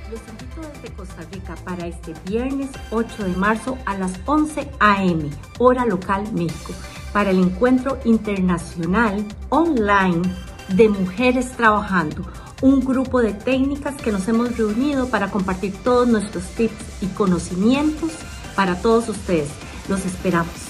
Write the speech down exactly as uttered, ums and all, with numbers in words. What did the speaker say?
Los invito desde Costa Rica para este viernes ocho de marzo a las once a eme, hora local México, para el encuentro internacional online de Mujeres Trabajando, un grupo de técnicas que nos hemos reunido para compartir todos nuestros tips y conocimientos para todos ustedes. Los esperamos.